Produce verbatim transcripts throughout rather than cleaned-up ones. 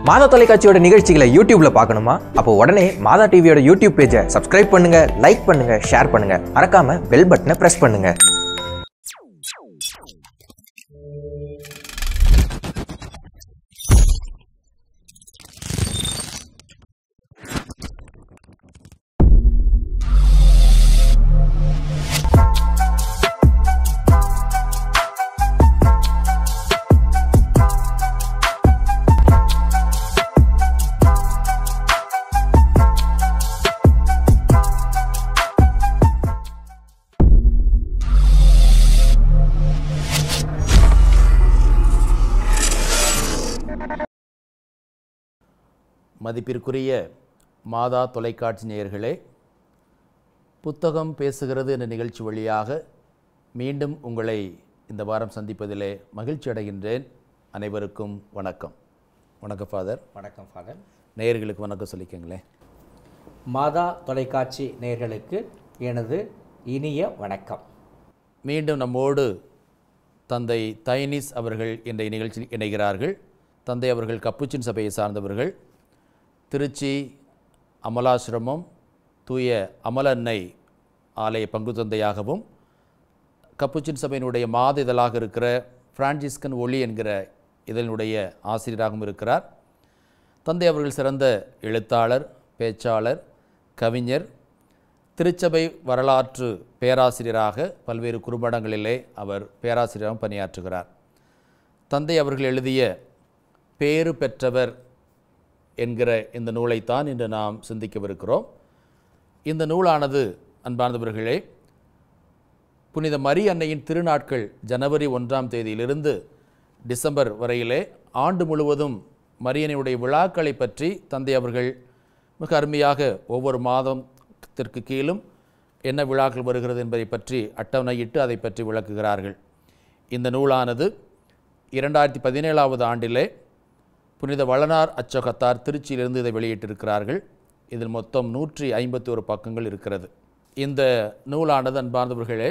மாதா தொலைக்காட்சியோட நிகழ்ச்சிகளை யூடியூப்ல பார்க்கணுமா? அப்போ உடனே மாதா டிவியோட யூடியூப் பேஜை சப்ஸ்கிரைப் பண்ணுங்க, லைக் பண்ணுங்க, ஷேர் பண்ணுங்க. மறக்காம பெல் பட்டனை பிரஸ் பண்ணுங்க. மதிப்பிற்குரிய மாதா தொலைக்காட்சி நேயர்களே, புத்தகம் பேசுகிறது என்ற நிகழ்ச்சி வழியாக மீண்டும் உங்களை இந்த வாரம் சந்திப்பதிலே மகிழ்ச்சி அடைகின்றேன். அனைவருக்கும் வணக்கம். வணக்கம் ஃபாதர். வணக்கம் ஃபாதர். நேயர்களுக்கு வணக்கம் சொல்லிக்கங்களேன். மாதா தொலைக்காட்சி நேயர்களுக்கு எனது இனிய வணக்கம். மீண்டும் நம்மோடு தந்தை தைனிஸ் அவர்கள் இந்த நிகழ்ச்சியில் இணைகிறார்கள். தந்தை அவர்கள் கப்புச்சின் சபையை சார்ந்தவர்கள். திருச்சி அமலாசிரமம் தூய அமலன்னை ஆலய பங்கு தந்தையாகவும், கப்புச்சின் சபையினுடைய மாத இதழாக இருக்கிற பிரான்சிஸ்கன் ஒளி என்கிற இதழினுடைய ஆசிரியராகவும் இருக்கிறார். தந்தை அவர்கள் சிறந்த எழுத்தாளர், பேச்சாளர், கவிஞர், திருச்சபை வரலாற்று பேராசிரியராக பல்வேறு குறும்படங்களிலே அவர் பேராசிரியராகவும் பணியாற்றுகிறார். தந்தை அவர்கள் எழுதிய பேறு பெற்றவர் என்கிற இந்த நூலைத்தான் இன்று நாம் சிந்திக்கவிருக்கிறோம். இந்த நூலானது அன்பார்ந்தவர்களே, புனித மரி அன்னையின் திருநாட்கள் ஜனவரி ஒன்றாம் தேதியிலிருந்து டிசம்பர் வரையிலே ஆண்டு முழுவதும் மரியனையுடைய விழாக்களை பற்றி தந்தை அவர்கள் மிக அருமையாக ஒவ்வொரு மாதத்திற்கு கீழும் என்ன விழாக்கள் வருகிறது என்பதை பற்றி அட்டவணையிட்டு அதை பற்றி விளக்குகிறார்கள். இந்த நூலானது இரண்டாயிரத்தி பதினேழாவது ஆண்டிலே புனித வளனார் அச்சகத்தார் திருச்சியிலிருந்து இதை வெளியிட்டிருக்கிறார்கள். இதில் மொத்தம் நூற்றி ஐம்பத்தி ஒரு பக்கங்கள் இருக்கிறது. இந்த நூலானது அன்பார்ந்தவர்களே,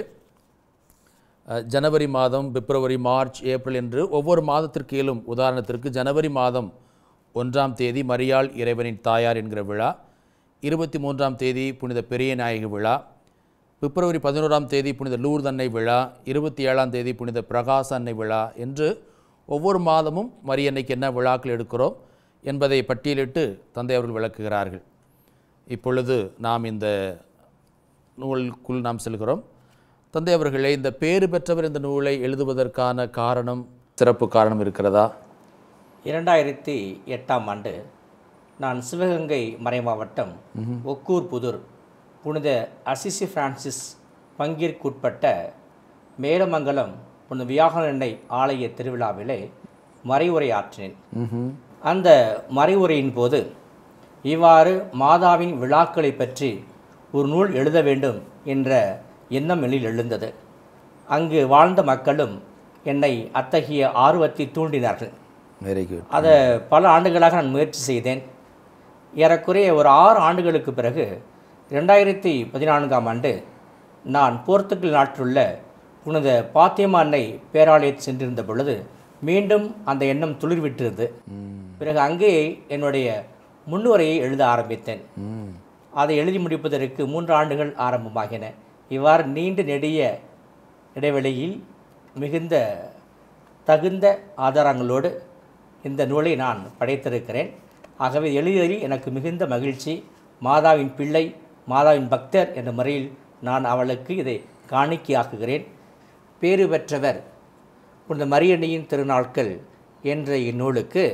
ஜனவரி மாதம், பிப்ரவரி, மார்ச், ஏப்ரல் என்று ஒவ்வொரு மாதத்திற்கேலும், உதாரணத்திற்கு ஜனவரி மாதம் ஒன்றாம் தேதி மரியாள் இறைவனின் தாயார் என்கிற விழா, இருபத்தி மூன்றாம் தேதி புனித பெரிய நாயகி விழா, பிப்ரவரி பதினோராம் தேதி புனித லூர்து அன்னை விழா, இருபத்தி ஏழாம் தேதி புனித பிரகாச அன்னை விழா என்று ஒவ்வொரு மாதமும் மரியன்னைக்கு என்ன விழாக்கள் எடுக்கிறோம் என்பதை பட்டியலிட்டு தந்தை அவர்கள் விளக்குகிறார்கள். இப்பொழுது நாம் இந்த நூலுக்குள் நாம் செல்கிறோம். தந்தை அவர்களே, இந்த பேறு பெற்றவர் இந்த நூலை எழுதுவதற்கான காரணம், சிறப்பு காரணம் இருக்கிறதா? இரண்டாயிரத்தி எட்டாம் ஆண்டு நான் சிவகங்கை மறைமாவட்டம் ஒக்கூர் புதூர் புனித அசிசி பிரான்சிஸ் பங்கிற்குட்பட்ட மேலமங்கலம் புனித வியாகனன்னை ஆலய திருவிழாவிலே மறைவுரை ஆற்றினேன். அந்த மறைவுரையின் போது இவ்வாறு மாதாவின் விழாக்களை பற்றி ஒரு நூல் எழுத வேண்டும் என்ற எண்ணம் என்னில் எழுந்தது. அங்கு வாழ்ந்த மக்களும் என்னை அத்தகைய ஆர்வத்தை தூண்டினார்கள். Very good. அதை பல ஆண்டுகளாக நான் முயற்சி செய்தேன். ஏறக்குறைய ஒரு ஆறு ஆண்டுகளுக்கு பிறகு ரெண்டாயிரத்தி பதினான்காம் ஆண்டு நான் போர்த்துகல் நாட்டிலுள்ள புனித பாத்திமா அன்னை பேராலயத்தில் சென்றிருந்த பொழுது மீண்டும் அந்த எண்ணம் துளிர்விட்டிருந்தது. பிறகு அங்கே என்னுடைய முன்னுரையை எழுத ஆரம்பித்தேன். அதை எழுதி முடிப்பதற்கு மூன்று ஆண்டுகள் ஆரம்பமாகின. இவ்வாறு நீண்ட நெடிய இடைவெளியில் மிகுந்த தகுந்த ஆதாரங்களோடு இந்த நூலை நான் படைத்திருக்கிறேன். ஆகவே எழுதியதில் எனக்கு மிகுந்த மகிழ்ச்சி. மாதாவின் பிள்ளை, மாதாவின் பக்தர் என்ற முறையில் நான் அவளுக்கு இதை காணிக்கையாக்குகிறேன். பேறு பெற்றவர் புனித மரியன்னையின் திருநாட்கள் என்ற இந்நூலுக்கு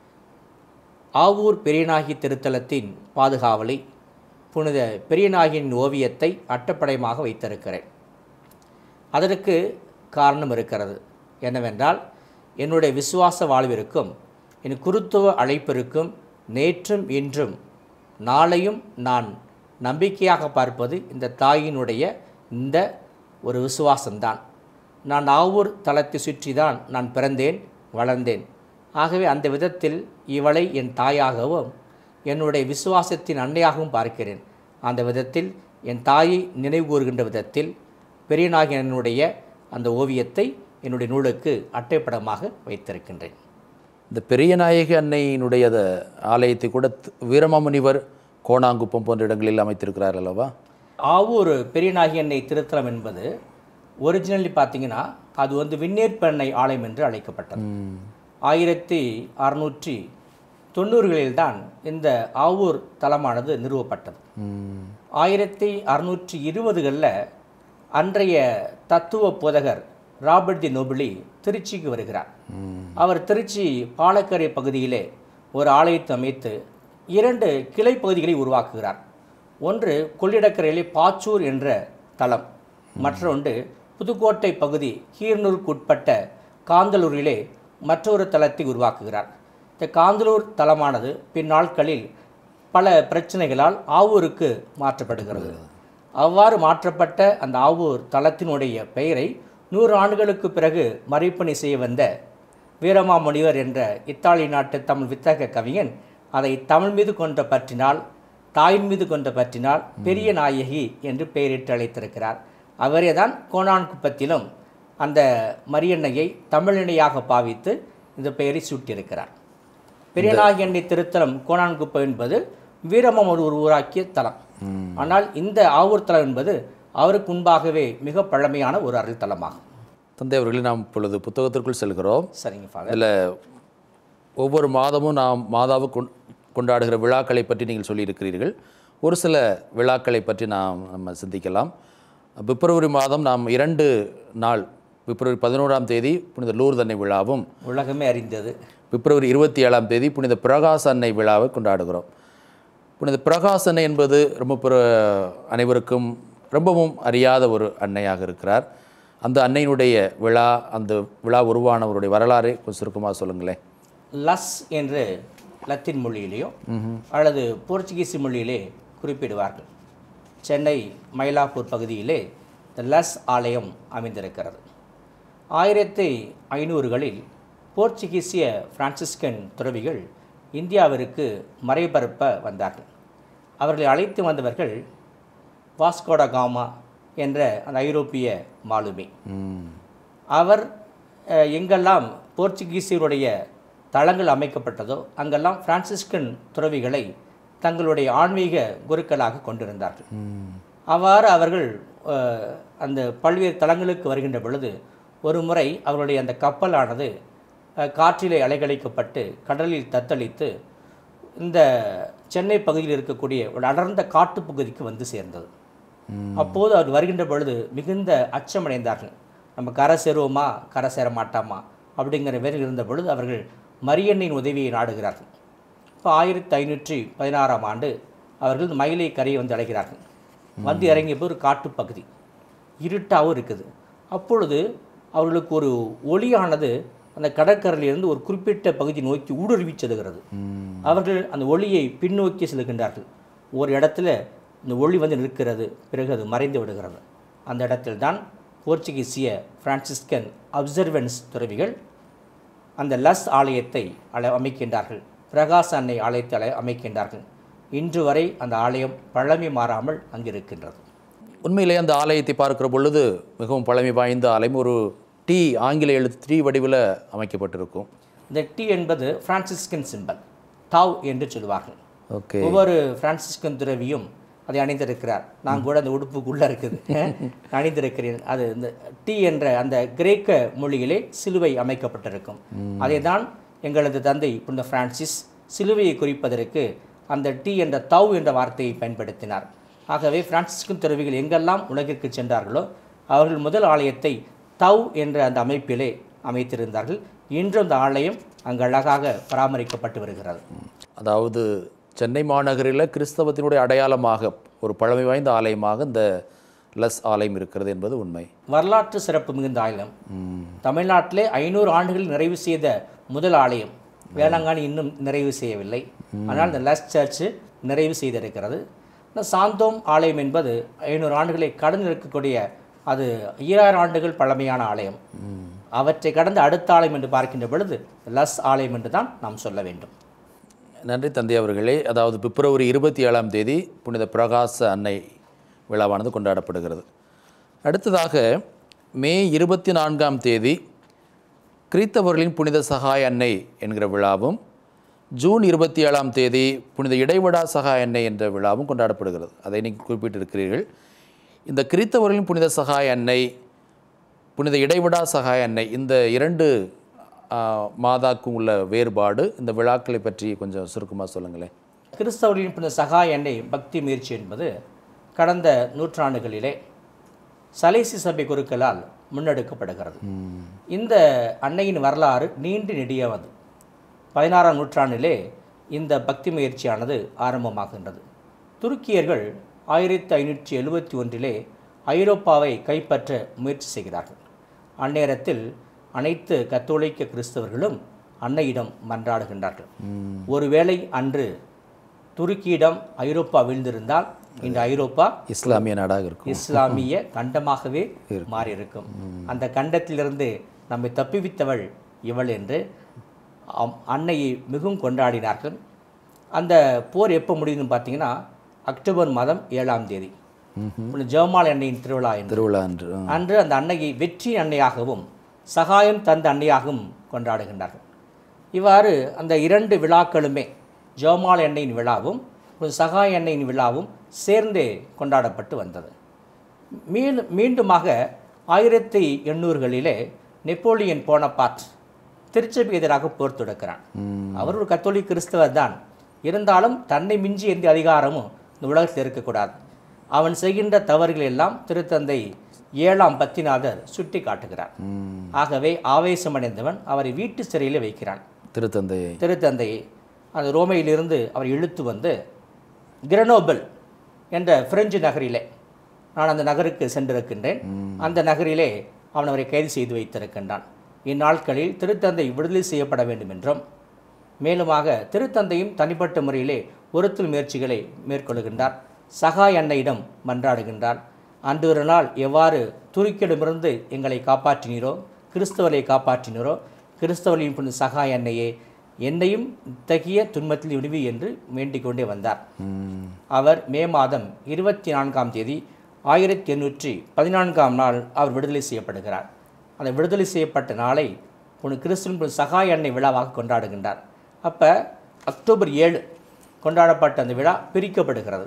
ஆவூர் பெரியநாயகி திருத்தலத்தின் பாதுகாவலை புனித பெரியநாயகியின் ஓவியத்தை அட்டப்படையமாக வைத்திருக்கிறேன். அதற்கு காரணம் இருக்கிறது. என்னவென்றால், என்னுடைய விசுவாச வாழ்விற்கும் என் குருத்துவ அழைப்பிற்கும் நேற்றும் இன்றும் நாளையும் நான் நம்பிக்கையாக பார்ப்பது இந்த தாயினுடைய இந்த ஒரு விசுவாசம்தான். நான் ஆவூர் தலத்தை சுற்றி தான் நான் பிறந்தேன், வளர்ந்தேன். ஆகவே அந்த விதத்தில் இவளை என் தாயாகவும் என்னுடைய விசுவாசத்தின் அன்னையாகவும் பார்க்கிறேன். அந்த விதத்தில் என் தாயை நினைவு கூறுகின்ற விதத்தில் பெரியநாயகனுடைய அந்த ஓவியத்தை என்னுடைய நூலுக்கு அட்டைப்படமாக வைத்திருக்கின்றேன். இந்த பெரியநாயகி அன்னையினுடைய அந்த ஆலயத்தை கூட வீரமாமுனிவர் கோணாங்குப்பம் போன்ற இடங்களில் அமைத்திருக்கிறார் அல்லவா? ஆவூர் பெரியநாயகி அன்னை திருத்தலம் என்பது ஒரிஜினலி பார்த்தீங்கன்னா அது வந்து விண்ணேற்பண்ணை ஆலயம் என்று அழைக்கப்பட்டது. ஆயிரத்தி அறுநூற்றி தொண்ணூறுகளில் தான் இந்த ஆவூர் தலமானது நிறுவப்பட்டது. ஆயிரத்தி அறுநூற்றி இருபதுகளில் அன்றைய தத்துவ போதகர் ராபர்ட் தி நோபிலி திருச்சிக்கு வருகிறார். அவர் திருச்சி பாலக்கரை பகுதியிலே ஒரு ஆலயத்தை அமைத்து இரண்டு கிளை பகுதிகளை உருவாக்குகிறார். ஒன்று கொள்ளிடக்கரையிலே பாச்சூர் என்ற தலம், மற்றொன்று புதுக்கோட்டை பகுதி கீரனூருக்கு உட்பட்ட காந்தலூரிலே மற்றொரு தலத்தை உருவாக்குகிறார். இந்த காந்தலூர் தலமானது பின்னாட்களில் பல பிரச்சனைகளால் ஆவூருக்கு மாற்றப்படுகிறது. அவ்வாறு மாற்றப்பட்ட அந்த ஆவூர் தலத்தினுடைய பெயரை நூறு ஆண்டுகளுக்கு பிறகு மறைப்பணி செய்ய வந்த வீரமாமுனிவர் என்ற இத்தாலி நாட்டு தமிழ் வித்தக கவிஞன் அதை தமிழ் மீது கொண்ட பற்றினால், தாயின் மீது கொண்ட பற்றினால் பெரிய நாயகி என்று பெயரிட்டு அழைத்திருக்கிறார். அவரே தான் கோணான்குப்பத்திலும் அந்த மரியன்னையை தமிழினையாக பாவித்து இந்த பெயரை சூட்டியிருக்கிறார். பெரியநாயகி அன்னை திருத்தலம் கோணான்குப்பம் என்பது வீரமம் ஒரு உருவாக்கிய தலம். ஆனால் இந்த ஆவூர் தலம் என்பது அவருக்கு முன்பாகவே மிக பழமையான ஒரு அருள் தலமாகும். தந்தை அவர்களே, நாம் இப்பொழுது புத்தகத்திற்குள் செல்கிறோம். சரிங்க ஃபாதர். இதில் ஒவ்வொரு மாதமும் நாம் மாதாவை கொண்டாடுகிற விழாக்களை பற்றி நீங்கள் சொல்லியிருக்கிறீர்கள். ஒரு சில விழாக்களை பற்றி நாம் நம்ம சிந்திக்கலாம். பிப்ரவரி மாதம் நாம் இரண்டு நாள், பிப்ரவரி பதினோராம் தேதி புனித லூர்து அன்னை விழாவும், உலகமே அறிந்தது, பிப்ரவரி இருபத்தி ஏழாம் தேதி புனித பிரகாச அன்னை விழாவை கொண்டாடுகிறோம். புனித பிரகாச அன்னை என்பது ரொம்ப பிற அனைவருக்கும் ரொம்பவும் அறியாத ஒரு அன்னையாக இருக்கிறார். அந்த அன்னையினுடைய விழா, அந்த விழா உருவானவருடைய வரலாறு கொஞ்சம் சுருக்கமாக சொல்லுங்களேன். லஸ் என்று லத்தீன் மொழியிலேயோ அல்லது போர்ச்சுகீஸ் மொழியிலே குறிப்பிடுவார்கள். சென்னை மயிலாப்பூர் பகுதியிலே இந்த லஸ் ஆலயம் அமைந்திருக்கிறது. ஆயிரத்தி ஐநூறுகளில் போர்ச்சுகீசிய பிரான்சிஸ்கன் துறவிகள் இந்தியாவிற்கு மறைபரப்ப வந்தார்கள். அவர்களை அழைத்து வந்தவர்கள் வாஸ்கோட காமா என்ற அந்த ஐரோப்பிய மாலுமி. அவர் எங்கெல்லாம் போர்ச்சுகீசியருடைய தளங்கள் அமைக்கப்பட்டதோ அங்கெல்லாம் பிரான்சிஸ்கன் துறவிகளை தங்களுடைய ஆன்மீக குருக்களாக கொண்டிருந்தார்கள். அவ்வாறு அவர்கள் அந்த பல்வேறு தலங்களுக்கு வருகின்ற பொழுது ஒரு முறை அவருடைய அந்த கப்பலானது காற்றிலே அலைகழிக்கப்பட்டு கடலில் தத்தளித்து இந்த சென்னை பகுதியில் இருக்கக்கூடிய ஒரு அடர்ந்த காட்டுப்பகுதிக்கு வந்து சேர்ந்தது. அப்போது அவர் வருகின்ற பொழுது மிகுந்த அச்சமடைந்தார்கள். நம்ம கரை சேருவோமா, கரை சேர மாட்டாமா அப்படிங்கிற வேரில் இருந்த பொழுது அவர்கள் மரியன்னையின் உதவியை நாடுகிறார்கள். இப்போ ஆயிரத்தி ஐநூற்றி பதினாறாம் ஆண்டு அவர்கள் மயிலை கரையை வந்து அடைகிறார்கள். வந்து இறங்கிய போது ஒரு காட்டுப்பகுதி இருட்டாகவும் இருக்குது. அப்பொழுது அவர்களுக்கு ஒரு ஒளியானது அந்த கடற்கரையிலிருந்து ஒரு குறிப்பிட்ட பகுதி நோக்கி ஊடுருவி செல்கிறது. அவர்கள் அந்த ஒளியை பின்னோக்கி செல்கின்றார்கள். ஒரு இடத்துல இந்த ஒளி வந்து நிற்கிறது, பிறகு அது மறைந்து விடுகிறது. அந்த இடத்தில் தான் போர்ச்சுகீசிய பிரான்சிஸ்கன் அப்சர்வன்ஸ் துறவிகள் அந்த லஸ் ஆலயத்தை அலை அமைக்கின்றார்கள். பிரகாச அன்னை ஆலயத்தை அலை அமைக்கின்றார்கள். இன்று வரை அந்த ஆலயம் பழமை மாறாமல் அங்கிருக்கின்றது. உண்மையிலே அந்த ஆலயத்தை பார்க்கிற பொழுது மிகவும் பழமை வாய்ந்த ஆலயம். ஒரு டி ஆங்கில எழுத்து டி வடிவில் அமைக்கப்பட்டிருக்கும். இந்த டி என்பது பிரான்சிஸ்கன் சிம்பல், தாவ் என்று சொல்லுவார்கள். ஓகே. ஒவ்வொரு பிரான்சிஸ்கன் துறவியும் அதை அணிந்திருக்கிறார். நான் கூட அந்த உடுப்புக்குள்ளே இருக்குது அணிந்திருக்கிறேன். அது இந்த டி என்ற அந்த கிரேக்க மொழியிலே சிலுவை அமைக்கப்பட்டிருக்கும். அதை தான் எங்களது தந்தை புனித பிரான்சிஸ் சிலுவையை குறிப்பதற்கு அந்த டி என்ற தவ் என்ற வார்த்தையை பயன்படுத்தினார். ஆகவே பிரான்சிஸ்கன் துறவிகள் எங்கெல்லாம் உலகிற்கு சென்றார்களோ அவர்கள் முதல் ஆலயத்தை தவ் என்ற அந்த அமைப்பிலே அமைத்திருந்தார்கள். இன்றும் அந்த ஆலயம் அங்கு அழகாக பராமரிக்கப்பட்டு வருகிறது. அதாவது சென்னை மாநகரில் கிறிஸ்தவத்தினுடைய அடையாளமாக ஒரு பழமை வாய்ந்த ஆலயமாக இந்த லஸ் ஆலயம் இருக்கிறது என்பது உண்மை. வரலாற்று சிறப்பு மிகுந்த ஆலயம். தமிழ்நாட்டிலே ஐநூறு ஆண்டுகள் நிறைவு செய்த முதல் ஆலயம். வேளாங்கண்ணி இன்னும் நிறைவு செய்யவில்லை, ஆனால் இந்த லஸ் சர்ச்சு நிறைவு செய்திருக்கிறது. இந்த சாந்தோம் ஆலயம் என்பது ஐநூறு ஆண்டுகளை கடந்து இருக்கக்கூடிய அது ஈராயிரம் ஆண்டுகள் பழமையான ஆலயம். அவற்றை கடந்து அடுத்த ஆலயம் என்று பார்க்கின்ற பொழுது லஸ் ஆலயம் என்று தான் நாம் சொல்ல வேண்டும். நன்றி தந்தை அவர்களே. அதாவது பிப்ரவரி இருபத்தி ஏழாம் தேதி புனித பிரகாச அன்னை விழாவானது கொண்டாடப்படுகிறது. அடுத்ததாக மே இருபத்தி நான்காம் தேதி கிறித்தவர்களின் புனித சகாய அன்னை என்கிற விழாவும் ஜூன் இருபத்தி ஏழாம் தேதி புனித இடைவிடா சகாய அன்னை என்ற விழாவும் கொண்டாடப்படுகிறது. அதை நீங்கள் குறிப்பிட்டிருக்கிறீர்கள். இந்த கிறித்தவர்களின் புனித சகாய அன்னை, புனித இடைவிடா சகாய அன்னை, இந்த இரண்டு மாதாக்கும் உள்ள வேறுபாடு, இந்த விழாக்களை பற்றி கொஞ்சம் சுருக்கமாக சொல்லுங்களேன். கிறிஸ்தவர்களின் புனித சகாய அன்னை பக்தி முயற்சி என்பது கடந்த நூற்றாண்டுகளிலே சலேசி சபை குருக்களால் முன்னெடுக்கப்படுகிறது. இந்த அன்னையின் வரலாறு நீண்டு நெடியவது. பதினாறாம் நூற்றாண்டிலே இந்த பக்தி முயற்சியானது ஆரம்பமாகின்றது. துருக்கியர்கள் ஆயிரத்தி ஐநூற்றி எழுபத்தி ஒன்றிலே ஐரோப்பாவை கைப்பற்ற முயற்சி செய்கிறார்கள். அந்நேரத்தில் அனைத்து கத்தோலிக்க கிறிஸ்தவர்களும் அன்னையிடம் மன்றாடுகின்றார்கள். ஒருவேளை அன்று துருக்கியிடம் ஐரோப்பா வீழ்ந்திருந்தால் இந்த ஐரோப்பா இஸ்லாமிய நாடாக இருக்கும், இஸ்லாமிய கண்டமாகவே மாறியிருக்கும். அந்த கண்டத்திலிருந்து நம்மை தப்பிவித்தவள் இவள் என்று அன்னையை மிகவும் கொண்டாடினார்கள். அந்த போர் எப்போ முடியுதுன்னு பார்த்தீங்கன்னா அக்டோபர் மாதம் ஏழாம் தேதி ஜெபமாலை அன்னையின் திருவிழா திருவிழா அன்று அன்று அந்த அன்னையை வெற்றி அன்னையாகவும் சகாயம் தந்த அன்னையாகவும் கொண்டாடுகின்றார்கள். இவ்வாறு அந்த இரண்டு விழாக்களுமே, ஜெபமாலை அன்னையின் விழாவும் சகாய அன்னையின் விழாவும் சேர்ந்தே கொண்டாடப்பட்டு வந்தது. மீண்டும் மீண்டுமாக ஆயிரத்தி எண்ணூறுகளிலே நெப்போலியன் போனபார்ட் திருச்சபைக்கு எதிராக போர் தொடுக்கிறான். அவர் ஒரு கத்தோலிக் கிறிஸ்தவர் தான், இருந்தாலும் தன்னை மிஞ்சி எந்த அதிகாரமும் இந்த உலகத்தில் இருக்கக்கூடாது. அவன் செய்கின்ற தவறுகள் எல்லாம் திருத்தந்தை ஏழாம் பத்திநாதர் சுட்டி காட்டுகிறார். ஆகவே ஆவேசமடைந்தவன் அவரை வீட்டு சிறையில் வைக்கிறான். திருத்தந்தையை திருத்தந்தையை அந்த ரோமையிலிருந்து அவர் இழுத்து வந்து கிரனோபல் என்ற பிரெஞ்சு நகரிலே, நான் அந்த நகருக்கு சென்றிருக்கின்றேன், அந்த நகரிலே அவன் அவரை கைது செய்து வைத்திருக்கின்றான். இந்நாட்களில் திருத்தந்தை விடுதலை செய்யப்பட வேண்டும் என்றும், மேலுமாக திருத்தந்தையும் தனிப்பட்ட முறையிலே ஒருத்தல் முயற்சிகளை மேற்கொள்கின்றார். சகாய அன்னையிடம் மன்றாடுகின்றார். அன்று ஒரு நாள் எவ்வாறு துருக்கியிடமிருந்து எங்களை காப்பாற்றினீரோ, கிறிஸ்தவரை காப்பாற்றினீரோ, கிறிஸ்தவர்களின் புனித சகாய அன்னையே என்னையும் இத்தகைய துன்பத்தில் விடுவி என்று வேண்டிக் கொண்டே வந்தார். அவர் மே மாதம் இருபத்தி நான்காம் தேதி ஆயிரத்தி எண்ணூற்றி பதினான்காம் நாள் அவர் விடுதலை செய்யப்படுகிறார். அந்த விடுதலை செய்யப்பட்ட நாளை புனித கிறிஸ்துவின் சகாய அன்னை விழாவாக கொண்டாடுகின்றார். அப்போ அக்டோபர் ஏழு கொண்டாடப்பட்ட அந்த விழா பிரிக்கப்படுகிறது.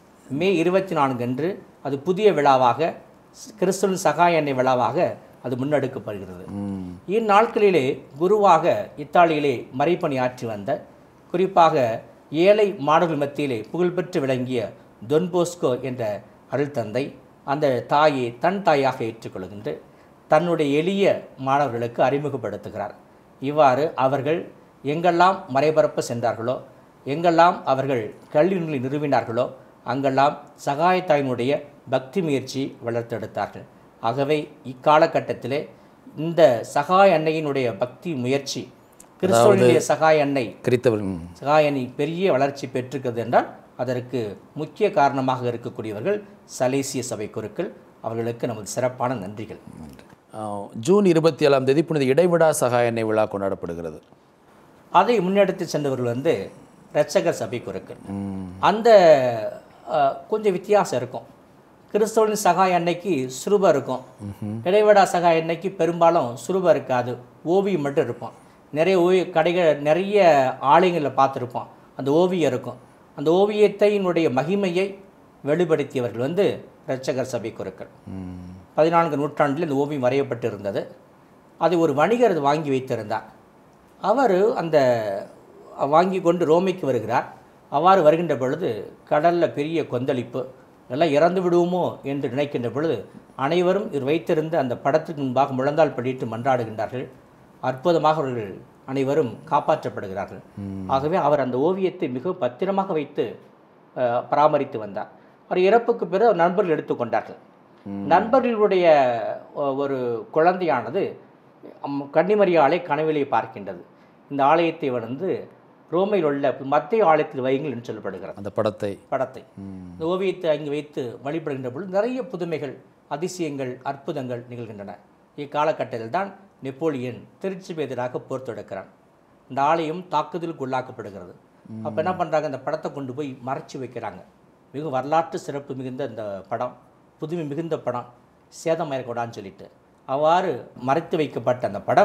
மே இருபத்தி நான்கு அன்று அது புதிய விழாவாக, கிறிஸ்துவின் சகாய அன்னை விழாவாக அது முன்னெடுக்கப்படுகிறது. இந்நாட்களிலே குருவாக இத்தாலியிலே மறைப்பணி ஆற்றி வந்த, குறிப்பாக ஏழை மாணவர்கள் மத்தியிலே புகழ்பெற்று விளங்கிய டொன் போஸ்கோ என்ற அருள் தந்தை அந்த தாயை தன் தாயாக ஏற்றுக்கொள்கின்ற தன்னுடைய எளிய மாணவர்களுக்கு அறிமுகப்படுத்துகிறார். இவ்வாறு அவர்கள் எங்கெல்லாம் மறைபரப்ப சென்றார்களோ, எங்கெல்லாம் அவர்கள் கல்வி நூலை நிறுவினார்களோ, அங்கெல்லாம் சகாயத்தாயினுடைய பக்தி முயற்சி வளர்த்தெடுத்தார்கள். ஆகவே இக்காலகட்டத்திலே இந்த சகாய அன்னையினுடைய பக்தி முயற்சி, கிறிஸ்துவனுடைய சகாய அன்னை சகாய அன்னை பெரிய வளர்ச்சி பெற்றிருக்கிறது என்றால் அதற்கு முக்கிய காரணமாக இருக்கக்கூடியவர்கள் சலேசிய சபை குருக்கள். அவர்களுக்கு நமது சிறப்பான நன்றிகள். ஜூன் இருபத்தி ஏழாம் தேதி புனித இடைவிடா சகாய அன்னை விழா கொண்டாடப்படுகிறது. அதை முன்னெடுத்து சென்றவர்கள் வந்து இரட்சகர் சபை குருக்கள். அந்த கொஞ்சம் வித்தியாசம் இருக்கும். கிறிஸ்தவனின் சகாய அன்னைக்கு சுரூபம் இருக்கும், இடைவிடா சகாய அன்னைக்கு பெரும்பாலும் சுரூபம் இருக்காது, ஓவியம் மட்டும் இருக்கும். நிறைய ஓவிய கடைகள், நிறைய ஆலயங்களில் பார்த்துருப்போம், அந்த ஓவியம் இருக்கும். அந்த ஓவியத்தினுடைய மகிமையை வெளிப்படுத்தியவர்கள் வந்து இரட்சகர் சபை குருக்கள். பதினான்கு நூற்றாண்டில் இந்த ஓவியம் வரையப்பட்டு இருந்தது. அதை ஒரு வணிகர் வாங்கி வைத்திருந்தார். அவர் அந்த வாங்கி கொண்டு ரோமைக்கு வருகிறார். அவ்வாறு வருகின்ற பொழுது கடலில் பெரிய கொந்தளிப்பு, எல்லாம் இறந்து விடுவோமோ என்று நினைக்கின்ற பொழுது அனைவரும் இவர் வைத்திருந்த அந்த படத்துக்கு முன்பாக முழந்தால் படிட்டு மன்றாடுகின்றார்கள். அற்புதமாக அவர்கள் அனைவரும் காப்பாற்றப்படுகிறார்கள். ஆகவே அவர் அந்த ஓவியத்தை மிக பத்திரமாக வைத்து பராமரித்து வந்தார். அவர் இறப்புக்கு பிறகு நண்பர்கள் எடுத்துக்கொண்டார்கள். நண்பர்களுடைய ஒரு குழந்தையானது கன்னிமரியாளை கனவிலே பார்க்கின்றது. இந்த ஆலயத்தை வந்து ரோமையில் உள்ள மத்திய ஆலயத்தில் வையுங்கள் என்று சொல்லப்படுகிறது. அந்த படத்தை படத்தை இந்த ஓவியத்தை அங்கு வைத்து வழிபடுகின்ற பொழுது நிறைய புதுமைகள், அதிசயங்கள், அற்புதங்கள் நிகழ்கின்றன. இக்காலகட்டத்தில் தான் நெப்போலியன் திருச்சபை எதிராக போர் தொடுக்கிறான். இந்த ஆலயம் தாக்குதலுக்கு உள்ளாக்கப்படுகிறது. அப்போ என்ன பண்ணுறாங்க, அந்த படத்தை கொண்டு போய் மறைச்சி வைக்கிறாங்க. மிக வரலாற்று சிறப்பு மிகுந்த இந்த படம், புதுமை மிகுந்த படம், சேதமாயிடக்கூடாதுன்னு சொல்லிட்டு அவ்வாறு மறைத்து வைக்கப்பட்ட அந்த படம்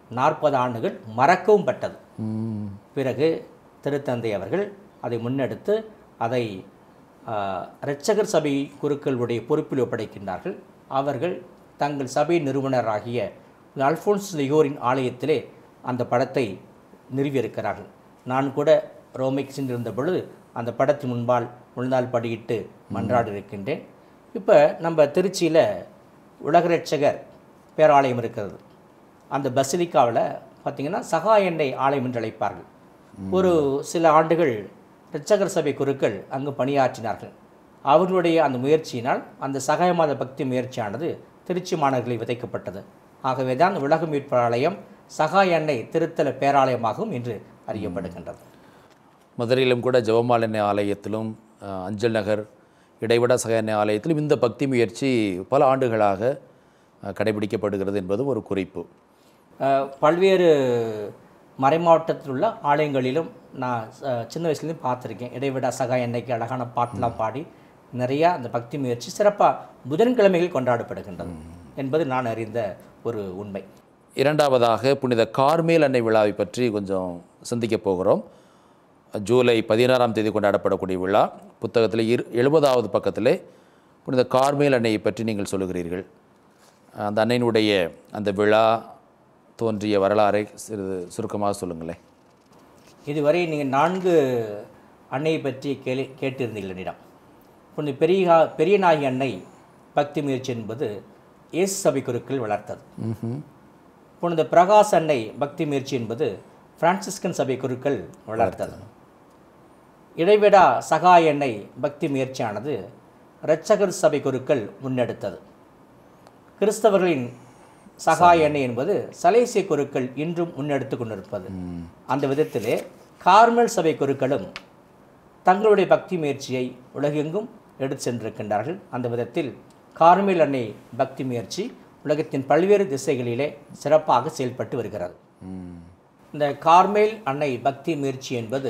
நாற்பது ஆண்டுகள் மறக்கவும் பட்டது. பிறகு திருத்தந்தை அவர்கள் அதை முன்னெடுத்து அதை இரட்சகர் சபை குருக்களுடைய பொறுப்பில் ஒப்படைக்கின்றார்கள். அவர்கள் தங்கள் சபை நிறுவனராகிய அல்ஃபோன்ஸ் லியோரின் ஆலயத்திலே அந்த படத்தை நிறுவியிருக்கிறார்கள். நான் கூட ரோமைக்கு சென்றிருந்த பொழுது அந்த படத்தின் முன்பால் முழுநாள் படியிட்டு மன்றாடி இருக்கின்றேன். இப்போ நம்ம திருச்சியில் உலக இரட்சகர் பேராலயம் இருக்கிறது. அந்த பசிலிக்காவில் பார்த்திங்கன்னா சகாய எண்ணெய் ஆலயம் என்று அழைப்பார்கள். ஒரு சில ஆண்டுகள் இரட்சகர் சபை குருக்கள் அங்கு பணியாற்றினார்கள். அவர்களுடைய அந்த முயற்சியினால் அந்த சகாய மாத பக்தி முயற்சியானது திருச்சி மாநகரில் விதைக்கப்பட்டது. ஆகவே தான் உலக மீட்பு ஆலயம் சகாய எண்ணெய் திருத்தல பேராலயமாகவும் இன்று அறியப்படுகின்றது. மதுரையிலும் கூட ஜெபமாலை எண்ணெய் ஆலயத்திலும் அஞ்சல் நகர் இடைவிடா சகாய எண்ணெய் ஆலயத்திலும் இந்த பக்தி முயற்சி பல ஆண்டுகளாக கடைபிடிக்கப்படுகிறது என்பதும் ஒரு குறிப்பு. பல்வேறு மறைமாவட்டத்தில் உள்ள ஆலயங்களிலும் நான் சின்ன வயசுலேயும் பார்த்துருக்கேன். இடைவிடா சகாய எண்ணெய்க்கு அழகான பாட்டெலாம் பாடி நிறையா அந்த பக்தி முயற்சி சிறப்பாக புதன்கிழமைகள் கொண்டாடப்படுகின்றது என்பது நான் அறிந்த ஒரு உண்மை. இரண்டாவதாக புனித கார்மேல் அன்னை விழாவை பற்றி கொஞ்சம் சிந்திக்கப் போகிறோம். ஜூலை பதினாறாம் தேதி கொண்டாடப்படக்கூடிய விழா. புத்தகத்தில் இரு எழுபதாவது பக்கத்திலே புனித கார்மேல் அன்னையை பற்றி நீங்கள் சொல்லுகிறீர்கள். அந்த அன்னையினுடைய அந்த விழா தோன்றிய வரலாறை சிறிது சுருக்கமாக சொல்லுங்களேன். இதுவரை நீங்கள் நான்கு அன்னையை பற்றி கேள்வி கேட்டிருந்தீர்கள் என்னிடம். புனித பெரிய பெரியநாயகி அன்னை பக்தி முயற்சி என்பது இயேசு சபை குருக்கள் வளர்த்தது. புனித பிரகாஷ் அன்னை பக்தி முயற்சி என்பது பிரான்சிஸ்கன் சபை குருக்கள் வளர்த்தது. இடைவிடா சகாய எண்ணெய் பக்தி முயற்சியானது இரட்சகர் சபை குருக்கள் முன்னெடுத்தது. கிறிஸ்தவர்களின் சகாய எண்ணெய் என்பது சலேசிய குருக்கள் இன்றும் முன்னெடுத்து கொண்டிருப்பது. அந்த விதத்திலே கார்மல் சபை குருக்களும் தங்களுடைய பக்தி முயற்சியை உலகெங்கும் எடுத்து சென்றிருக்கின்றார்கள். அந்த விதத்தில் கார்மேல் அன்னை பக்தி முயற்சி உலகத்தின் பல்வேறு திசைகளிலே சிறப்பாக செயல்பட்டு வருகிறது. இந்த கார்மேல் அன்னை பக்தி முயற்சி என்பது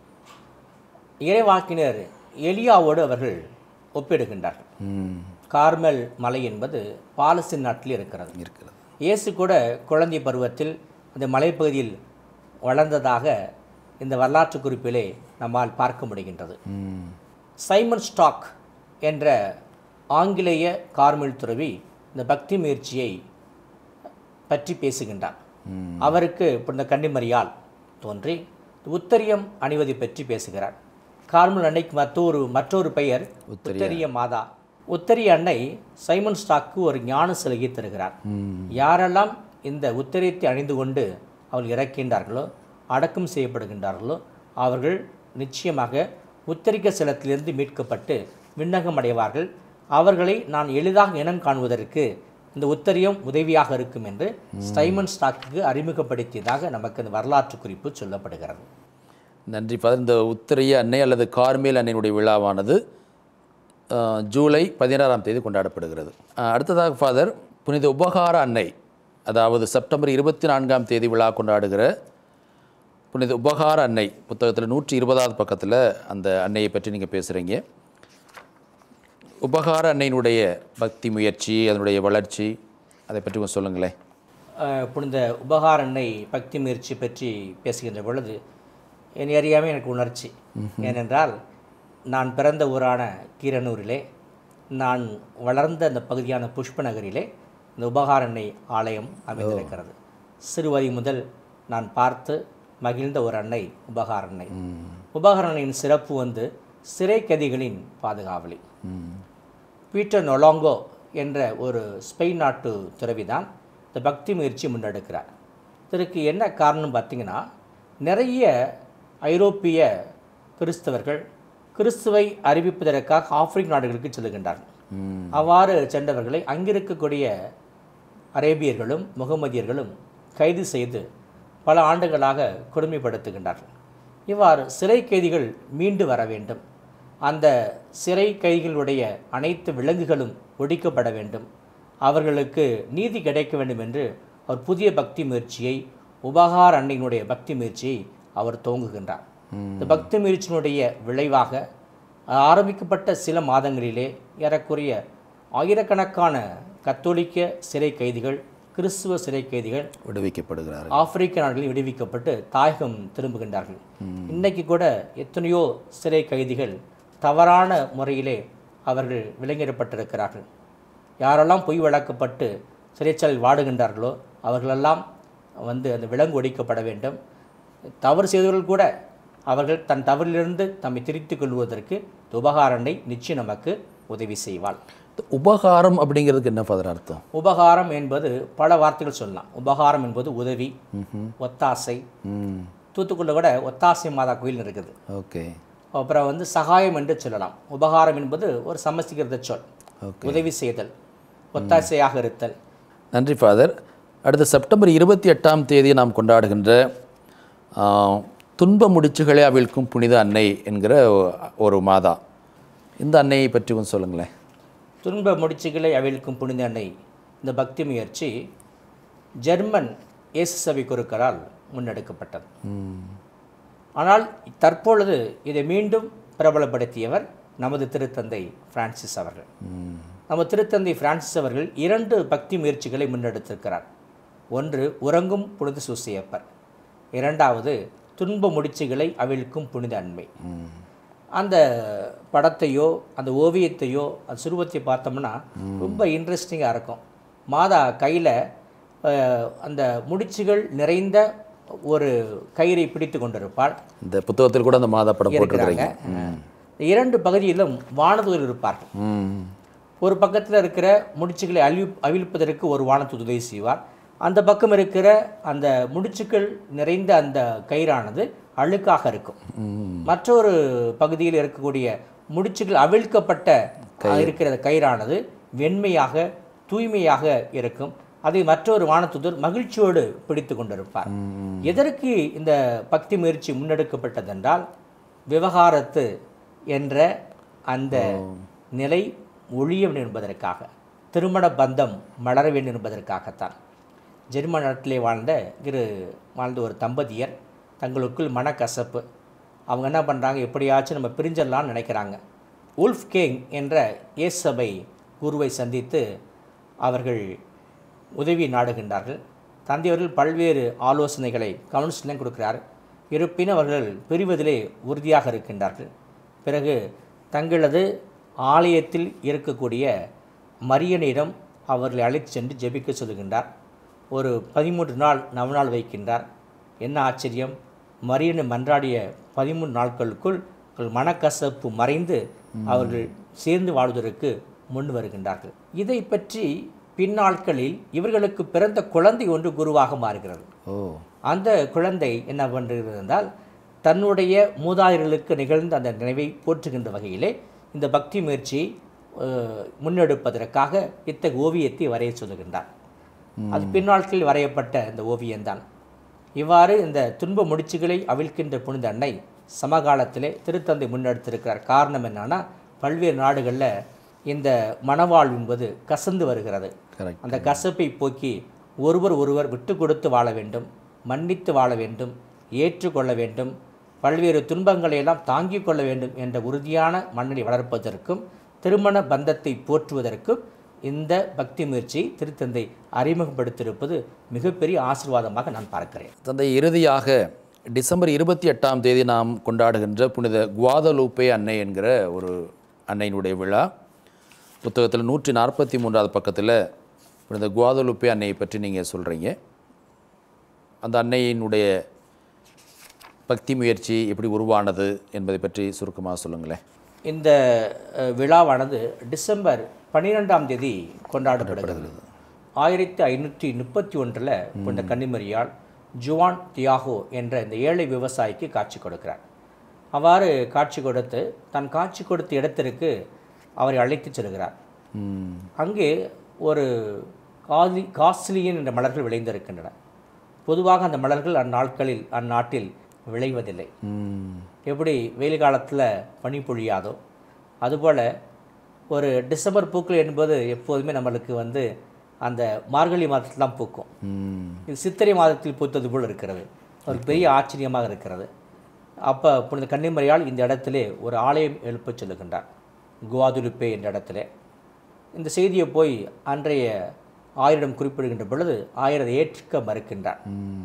இறைவாக்கினர் எலியாவோடு அவர்கள் ஒப்பிடுகின்றார்கள். கார்மல் மலை என்பது பாலஸ்தீன் நாட்டில் இருக்கிறது இருக்கிறது இயேசு கூட குழந்தை பருவத்தில் அந்த மலைப்பகுதியில் வளர்ந்ததாக இந்த வரலாற்று குறிப்பிலே நம்மால் பார்க்க முடிகின்றது. சைமன் ஸ்டாக் என்ற ஆங்கிலேய கார்மல் துறவி இந்த பக்தி முயற்சியை பற்றி பேசுகின்றார். அவருக்கு புனித கன்னிமரியால் தோன்றி உத்தரியம் அணிவதை பற்றி பேசுகிறார். கார்மல் அன்னைக்கு மற்றொரு மற்றொரு பெயர் உத்தரிய மாதா. உத்தரிய அன்னை சைமன் ஸ்டாக்கு ஒரு ஞான சிலையை தருகிறார். யாரெல்லாம் இந்த உத்தரியத்தை அணிந்து கொண்டு அவர்கள் இறக்கின்றார்களோ அடக்கம் செய்யப்படுகின்றார்களோ அவர்கள் நிச்சயமாக உத்தரிக்க சிலத்திலிருந்து மீட்கப்பட்டு விண்ணகம் அடைவார்கள். அவர்களை நான் எளிதாக இனம் காணுவதற்கு இந்த உத்தரியம் உதவியாக இருக்கும் என்று சைமன் ஸ்டாக்கு அறிமுகப்படுத்தியதாக நமக்கு இந்த வரலாற்று குறிப்பு சொல்லப்படுகிறது. நன்றி ஃபாதர். இந்த உத்தரிய அன்னை அல்லது கார்மேல் அன்னையினுடைய விழாவானது ஜூலை பதினாறாம் தேதி கொண்டாடப்படுகிறது. அடுத்ததாக ஃபாதர் புனித உபகார அன்னை, அதாவது செப்டம்பர் இருபத்தி நான்காம் தேதி விழா கொண்டாடுகிற புனித உபகார அன்னை புத்தகத்தில் நூற்றி இருபதாவது பக்கத்தில் அந்த அன்னையை பற்றி நீங்கள் பேசுகிறீங்க. உபகார அன்னையினுடைய பக்தி முயற்சி, அதனுடைய வளர்ச்சி, அதை பற்றி கொஞ்சம் சொல்லுங்களேன். புனித உபகார அன்னை பக்தி முயற்சி பற்றி பேசுகின்ற பொழுது என்னை அறியாமல் எனக்கு உணர்ச்சி. ஏனென்றால் நான் பிறந்த ஊரான கீரனூரிலே, நான் வளர்ந்த அந்த பகுதியான புஷ்ப நகரிலே இந்த உபகார அன்னை ஆலயம் அமைந்திருக்கிறது. சிறுவயது முதல் நான் பார்த்து மகிழ்ந்த ஒரு அன்னை உபகார அன்னை. உபகார அன்னையின் சிறப்பு வந்து சிறை கைதிகளின் பாதுகாவலி. பீட்டர் நொலாங்கோ என்ற ஒரு ஸ்பெயின் நாட்டு துறவிதான் இந்த பக்தி முயற்சி முன்னெடுக்கிறார். இதற்கு என்ன காரணம் பார்த்திங்கன்னா, நிறைய ஐரோப்பிய கிறிஸ்தவர்கள் கிறிஸ்துவை அறிவிப்பதற்காக ஆப்பிரிக்க நாடுகளுக்கு செல்லுகின்றார்கள். அவ்வாறு சென்றவர்களை அங்கிருக்கக்கூடிய அரேபியர்களும் முகமதியர்களும் கைது செய்து பல ஆண்டுகளாக கொடுமைப்படுத்துகின்றார்கள். இவ்வாறு சிறை கைதிகள் மீண்டு வர வேண்டும், அந்த சிறை கைதிகளுடைய அனைத்து விலங்குகளும் ஒழிக்கப்பட வேண்டும், அவர்களுக்கு நீதி கிடைக்க வேண்டும் என்று அவர் புதிய பக்தி முயற்சியை, உபகார அன்னையினுடைய பக்தி முயற்சியை அவர் துவங்குகின்றார். இந்த பக்தி முயற்சியினுடைய விளைவாக ஆரம்பிக்கப்பட்ட சில மாதங்களிலே ஏறக்குறைய ஆயிரக்கணக்கான கத்தோலிக்க சிறை கைதிகள் கிறிஸ்துவ சிறை கைதிகள் விடுவிக்கப்படுகிறார்கள். ஆப்பிரிக்க நாடுகளில் விடுவிக்கப்பட்டு தாயகம் திரும்புகின்றார்கள். இன்னைக்கு கூட எத்தனையோ சிறை கைதிகள் தவறான முறையிலே அவர்கள் விலங்கிடப்பட்டிருக்கிறார்கள். யாரெல்லாம் பொய் வழக்கப்பட்டு சிறைச்சாலையில் வாடுகின்றார்களோ அவர்களெல்லாம் வந்து அந்த விலங்கு ஒடிக்கப்பட வேண்டும். தவறு செய்தவர்கள் கூட அவர்கள் தன் தவறிலிருந்து தம்மை திருத்திக் கொள்வதற்கு உபகாரனை நிச்சயம் நமக்கு உதவி செய்வாள். உபகாரம் அப்படிங்கிறதுக்கு என்ன ஃபாதர் அர்த்தம்? உபகாரம் என்பது பல வார்த்தைகள் சொல்லலாம். உபகாரம் என்பது உதவி, ஒத்தாசை. தூத்துக்குள்ள கூட ஒத்தாசை மாதா கோயில் இருக்குது. ஓகே. அப்புறம் வந்து சகாயம் என்று சொல்லலாம். உபகாரம் என்பது ஒரு சமஸ்கிருத சொல். உதவி செய்தல், ஒத்தாசையாக இருத்தல். நன்றி ஃபாதர். அடுத்த செப்டம்பர் இருபத்தி எட்டாம் தேதி நாம் கொண்டாடுகின்ற துன்ப முடிச்சுகளை அவிழ்க்கும் புனித அன்னை என்கிற ஒரு மாதா, இந்த அன்னையை பற்றி கொஞ்சம் சொல்லுங்களேன். துன்ப முடிச்சுகளை அவிழ்க்கும் புனித அன்னை இந்த பக்தி முயற்சி ஜெர்மன் இயேசு சபை குருக்களால் முன்னெடுக்கப்பட்டது. ஆனால் தற்பொழுது இதை மீண்டும் பிரபலப்படுத்தியவர் நமது திருத்தந்தை பிரான்சிஸ் அவர்கள். நமது திருத்தந்தை பிரான்சிஸ் அவர்கள் இரண்டு பக்தி முயற்சிகளை முன்னெடுத்திருக்கிறார். ஒன்று உறங்கும் புனித சூசையப்பர், இரண்டாவது துன்ப முடிச்சுகளை அவிழ்க்கும் புனித அன்னை. அந்த படத்தையோ அந்த ஓவியத்தையோ அந்த சுருவத்தை பார்த்தோம்னா ரொம்ப இன்ட்ரெஸ்டிங்காக இருக்கும். மாதா கையில் அந்த முடிச்சுகள் நிறைந்த ஒரு கயிறை பிடித்து கொண்டிருப்பாள். இந்த புத்தகத்தில் கூட அந்த மாதா படம் போட்டிருக்காங்க. இரண்டு பகுதியிலும் வானதூதர் இருப்பார்கள். ஒரு பக்கத்தில் இருக்கிற முடிச்சுகளை அழி அவிழ்ப்பதற்கு ஒரு வானதூதர் உதவி செய்வார். அந்த பக்கம் இருக்கிற அந்த முடிச்சுக்கள் நிறைந்த அந்த கயிறானது அழுக்காக இருக்கும். மற்றொரு பகுதியில் இருக்கக்கூடிய முடிச்சுகள் அவிழ்க்கப்பட்ட இருக்கிற கயிறானது வெண்மையாக தூய்மையாக இருக்கும். அதை மற்றொரு வானதூதர் மகிழ்ச்சியோடு பிடித்து கொண்டிருப்பார். எதற்கு இந்த பக்தி முயற்சி முன்னெடுக்கப்பட்டதென்றால் விவகாரத்து என்ற அந்த நிலை ஒழிய வேண்டும் என்பதற்காக, திருமண பந்தம் மலர வேண்டும் என்பதற்காகத்தான். ஜெர்மன் நாட்டிலே வாழ்ந்த இரு வாழ்ந்த ஒரு தம்பதியர் தங்களுக்குள் மனக்கசப்பு. அவங்க என்ன பண்ணுறாங்க, எப்படியாச்சும் நம்ம பிரிஞ்சிடலான்னு நினைக்கிறாங்க. உல்ஃப் கேங் என்ற இயேசு சபை குருவை சந்தித்து அவர்கள் உதவி நாடுகின்றார்கள். தந்தையவர்கள் பல்வேறு ஆலோசனைகளை கவுன்சிலிங் கொடுக்கிறார். இருப்பினும் அவர்கள் பிரிவதிலே உறுதியாக இருக்கின்றார்கள். பிறகு தங்களது ஆலயத்தில் இருக்கக்கூடிய மரியனிடம் அவர்களை அழைத்து சென்று ஜெபிக்க சொல்லுகின்றார். ஒரு பதிமூன்று நாள் நவநாள் வைக்கின்றார். என்ன ஆச்சரியம், மரியனை மன்றாடிய பதிமூன்று நாட்களுக்குள் மனக்கசப்பு மறைந்து அவர்கள் சேர்ந்து வாழ்வதற்கு முன் வருகின்றார்கள். இதை பற்றி பின்னாட்களில் இவர்களுக்கு பிறந்த குழந்தை ஒன்று குருவாக மாறுகிறது. அந்த குழந்தை என்ன பண்ணுகிறது என்றால், தன்னுடைய மூதாதையர்களுக்கு நிகழ்ந்த அந்த நினைவை போற்றுகின்ற வகையிலே இந்த பக்தி முயற்சியை முன்னெடுப்பதற்காக இத்தகைய ஓவியத்தை வரைய சொல்லுகின்றார். அது பின்னாட்களில் வரையப்பட்ட இந்த ஓவியம்தான். இவ்வாறு இந்த துன்ப முடிச்சுகளை அவிழ்க்கின்ற புனித அன்னை சமகாலத்திலே திருத்தந்தை முன்னெடுத்திருக்கிறார். காரணம் என்னன்னா, பல்வேறு நாடுகளில் இந்த மனவாழ்வு என்பது கசந்து வருகிறது. அந்த கசப்பை போக்கி ஒருவர் ஒருவர் விட்டு கொடுத்து வாழ வேண்டும், மன்னித்து வாழ வேண்டும், ஏற்றுக்கொள்ள வேண்டும், பல்வேறு துன்பங்களை எல்லாம் தாங்கிக் கொள்ள வேண்டும் என்ற உறுதியான மனநிலை வளர்ப்பதற்கும் திருமண பந்தத்தை போற்றுவதற்கும் இந்த பக்தி முயற்சி திருத்தந்தை அறிமுகப்படுத்தியிருப்பது மிகப்பெரிய ஆசீர்வாதமாக நான் பார்க்கிறேன். தந்தை, இறுதியாக டிசம்பர் இருபத்தி எட்டாம் தேதி நாம் கொண்டாடுகின்ற புனித குவாதலூப்பே அன்னை என்கிற ஒரு அன்னையினுடைய விழா. புத்தகத்தில் நூற்றி நாற்பத்தி மூன்றாவது பக்கத்தில் புனித குவாதலூப்பே அன்னையை பற்றி நீங்கள் சொல்கிறீங்க. அந்த அன்னையினுடைய பக்தி முயற்சி எப்படி உருவானது என்பதை பற்றி சுருக்கமாக சொல்லுங்களேன். இந்த விழாவானது டிசம்பர் பன்னிரெண்டாம் தேதி கொண்டாடப்படுகிறது. ஆயிரத்தி ஐநூற்றி முப்பத்தி ஒன்றில் புனித கன்னிமரியால் ஜுவான் தியாகோ என்ற இந்த ஏழை விவசாயிக்கு காட்சி கொடுக்கிறார். அவ்வாறு காட்சி கொடுத்து தன் காட்சி கொடுத்த இடத்திற்கு அவரை அழைத்து செல்கிறார். அங்கே ஒரு காலி காஸ்லியன் என்ற மலர்கள் விளைந்திருக்கின்றன. பொதுவாக அந்த மலர்கள் அந்நாட்களில் அந்நாட்டில் விளைவதில்லை. எப்படி வெயில் காலத்தில் பனி பொழியாதோ அதுபோல் ஒரு டிசம்பர் பூக்கள் என்பது எப்போதுமே நம்மளுக்கு வந்து அந்த மார்கழி மாதத்தில் தான் பூக்கும். இது சித்திரை மாதத்தில் பூத்தது போல் இருக்கிறது. ஒரு பெரிய ஆச்சரியமாக இருக்கிறது. அப்போ புனித கன்னிமரியால் இந்த இடத்திலே ஒரு ஆலயம் எழுப்ப சொல்லுகின்றார், குவாதுலுப்பே என்ற இடத்துல. இந்த செய்தியை போய் அன்றைய ஆயரிடம் குறிப்பிடுகின்ற பொழுது ஆயர் அதை ஏற்க மறுக்கின்றார்.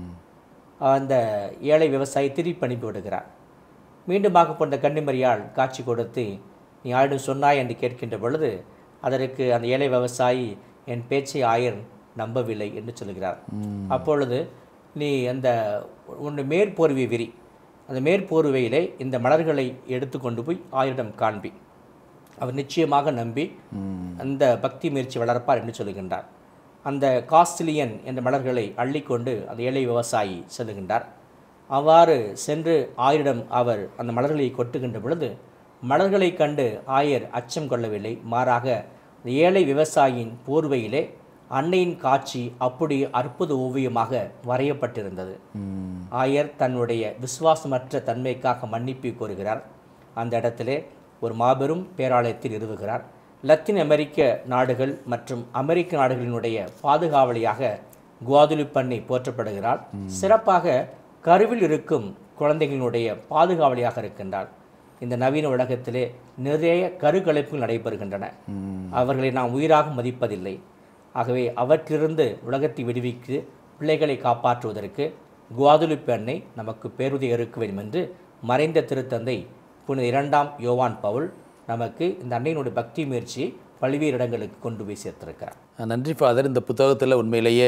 அந்த ஏழை விவசாயி திருப்பி அனுப்பி விடுகிறார். மீண்டுமாக போன்ற கன்னிமரியாள் காட்சி கொடுத்து நீ ஆயிடம் சொன்னாய் என்று கேட்கின்ற பொழுது அதற்கு அந்த ஏழை விவசாயி என் பேச்சை ஆயர் நம்பவில்லை என்று சொல்கிறார். அப்பொழுது நீ அந்த உன்னுடைய மேற்போர்வை விரி, அந்த மேற்போர்வையிலே இந்த மலர்களை எடுத்து கொண்டு போய் ஆயரிடம் காண்பி, அவர் நிச்சயமாக நம்பி அந்த பக்தி முயற்சி வளர்ப்பார் என்று சொல்லுகின்றார். அந்த காஸ்டிலியன் என்ற மலர்களை அள்ளிக்கொண்டு அந்த ஏழை விவசாயி செல்லுகின்றார். அவ்வாறு சென்று ஆயரிடம் அவர் அந்த மலர்களை கொட்டுகின்ற பொழுது மலர்களை கண்டு ஆயர் அச்சம் கொள்ளவில்லை. மாறாக ஏழை விவசாயியின் போர்வையிலே அன்னையின் காட்சி அப்படி அற்புத ஓவியமாக வரையப்பட்டிருந்தது. ஆயர் தன்னுடைய விசுவாசமற்ற தன்மைக்காக மன்னிப்பு கோருகிறார். அந்த இடத்திலே ஒரு மாபெரும் பேராலயத்தில் நிறுவுகிறார். லத்தீன் அமெரிக்க நாடுகள் மற்றும் அமெரிக்க நாடுகளினுடைய பாதுகாவலியாக குவாதுலுப்பண்ணை போற்றப்படுகிறார். சிறப்பாக கருவில் இருக்கும் குழந்தைகளினுடைய பாதுகாவலியாக இருக்கின்றார். இந்த நவீன உலகத்திலே நிறைய கருக்கலைப்புகள் நடைபெறுகின்றன. அவர்களை நாம் உயிராக மதிப்பதில்லை. ஆகவே அவற்றிலிருந்து உலகத்தை விடுவித்து பிள்ளைகளை காப்பாற்றுவதற்கு குவாதுலுப்பே அன்னை நமக்கு பேருதவி இருக்க வேண்டும் என்று மறைந்த திருத்தந்தை புனித இரண்டாம் யோவான் பவுல் நமக்கு இந்த அன்னையினுடைய பக்தி முயற்சியை பல்வேறு இடங்களுக்கு கொண்டு போய் சேர்த்திருக்கிறார். நன்றி ஃபாதர். இந்த புத்தகத்தில் உண்மையிலேயே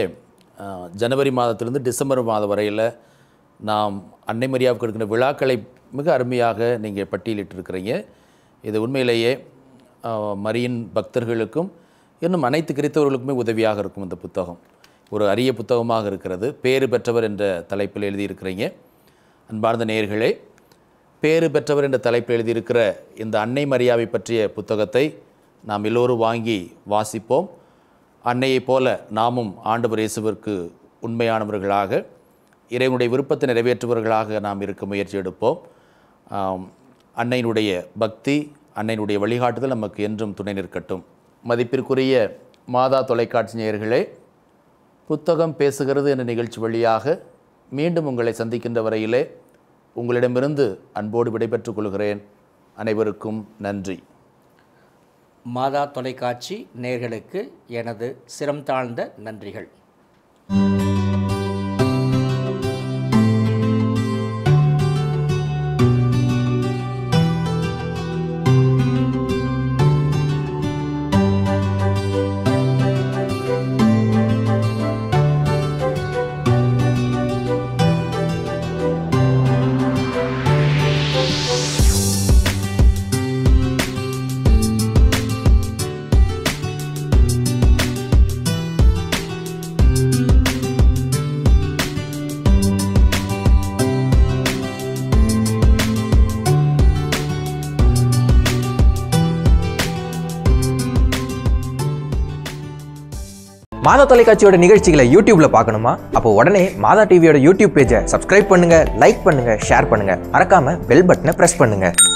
ஜனவரி மாதத்திலிருந்து டிசம்பர் மாதம் வரையில் நாம் அன்னை மரியாவுக்கு எடுக்கிற விழாக்களை மிக அருமையாக நீங்கள் பட்டியலிட்டிருக்கிறீங்க. இது உண்மையிலேயே மரியின் பக்தர்களுக்கும் இன்னும் அனைத்து கிறித்தவர்களுக்குமே உதவியாக இருக்கும். இந்த புத்தகம் ஒரு அரிய புத்தகமாக இருக்கிறது. பேறு பெற்றவர் என்ற தலைப்பில் எழுதியிருக்கிறீங்க. அன்பார்ந்த நேயர்களே, பேறு பெற்றவர் என்ற தலைப்பில் எழுதியிருக்கிற இந்த அன்னை மரியாவை பற்றிய புத்தகத்தை நாம் எல்லோரும் வாங்கி வாசிப்போம். அன்னையைப் போல நாமும் ஆண்டவர் இயேசுவிற்கு உண்மையானவர்களாக, இறைவனுடைய விருப்பத்தை நிறைவேற்றுபவர்களாக நாம் இருக்க முயற்சி எடுப்போம். அன்னையினுடைய பக்தி, அன்னையினுடைய வழிகாட்டுதல் நமக்கு என்றும் துணை நிற்கட்டும். மதிப்பிற்குரிய மாதா தொலைக்காட்சி நேயர்களே, புத்தகம் பேசுகிறது என்ற நிகழ்ச்சி வழியாக மீண்டும் உங்களை சந்திக்கின்ற வரையிலே உங்களிடமிருந்து அன்போடு விடைபெற்றுக் கொள்கிறேன். அனைவருக்கும் நன்றி. மாதா தொலைக்காட்சி நேயர்களுக்கு எனது சிரம் தாழ்ந்த நன்றிகள். மாதா தொலைக்காட்சியோட நிகழ்ச்சிகளை யூடியூப்ல பார்க்கணுமா? அப்போ உடனே மாதா டிவியோட யூடியூப் பேஜை சப்ஸ்கிரைப் பண்ணுங்க, லைக் பண்ணுங்க, ஷேர் பண்ணுங்க. மறக்காம பெல் பட்டனை பிரஸ் பண்ணுங்க.